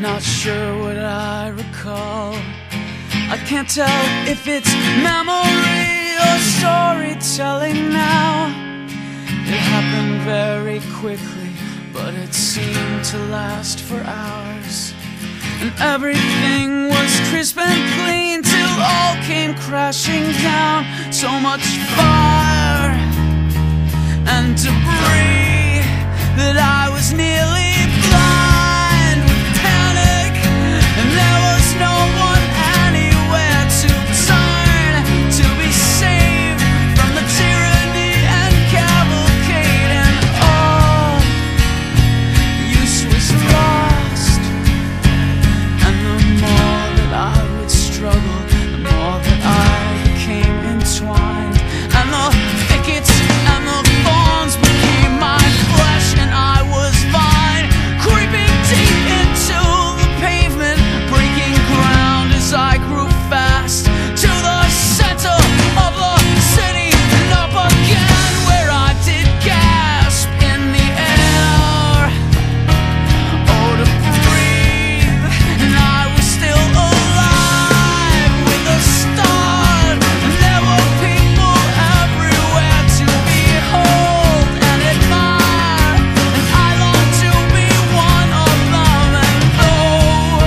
not sure what I recall. I can't tell if it's memory or storytelling now. It happened very quickly, but it seemed to last for hours. And everything was crisp and clean till all came crashing down. So much fire and debris that I was nearly blind with panic, and there was no one anywhere to turn to be saved from the tyranny and cavalcade, and all use was lost. And the more that I would struggle, the more that I became entwined, and the thickets and the thorns became my flesh, and I was fine, creeping deep into the pavement, breaking ground as I grew fast to the center of the city and up again, where I did gasp in the air. Oh, to breathe, and I was still alive with the start, and there were people everywhere to behold and admire, and I longed to be one of them. And though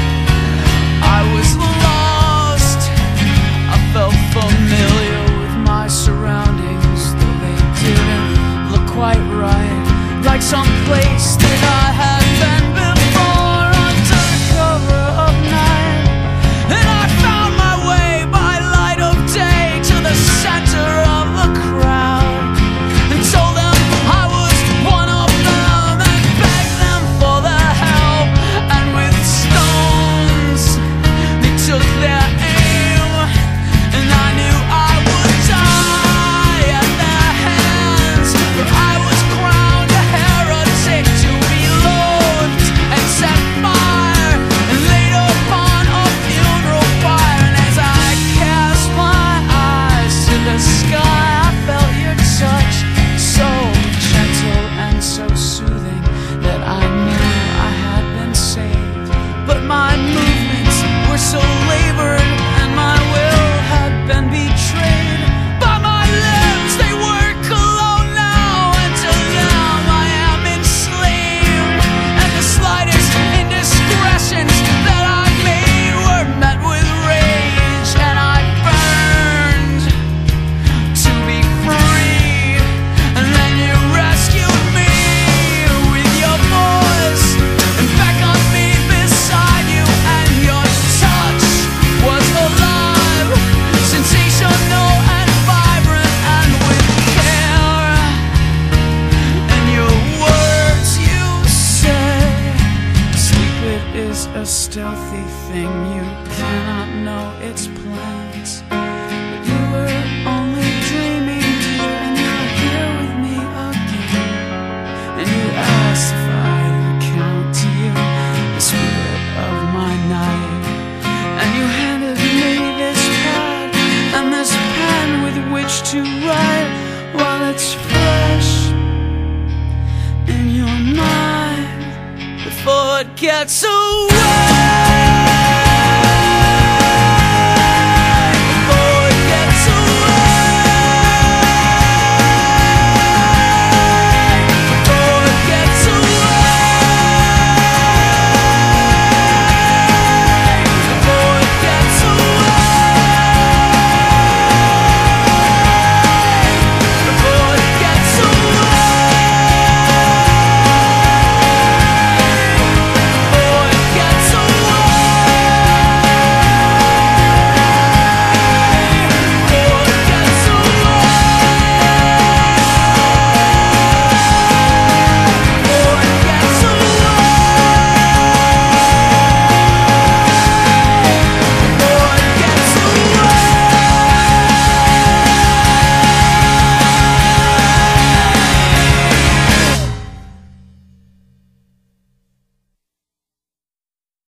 I was lost, I felt familiar with my surroundings, though they didn't look quite right, like some place that I had been before under cover of night. And I found my way by light of day to the center of the crowd, and told them I was one of them, and begged them for their help. And with stones they took their aim, and I knew I would die at their hands, for I was crowned a heretic to be loathed and set fire and laid upon a funeral pyre. And as I cast my eyes to the sky, I felt your touch, so gentle and so soothing, that I knew I had been saved. But my movements were so labored, and my will had been betrayed. By my lips they were cologne now, and to them I am enslaved. And the slightest indiscretions that I made were met with rage, and I burned to be free. And then you rescued me with your voice, and beckoned me beside you, and your touch was alive, sensational and vibrant and with care. And your words you said, sleep, it is a stealthy thing, you cannot know its plans. But you were only dreaming, dear, and you're here with me again. And you asked if I'd recount to you the spirit of my night, and you handed me this pad and this pen with which to write while it's fresh in your mind before it gets away.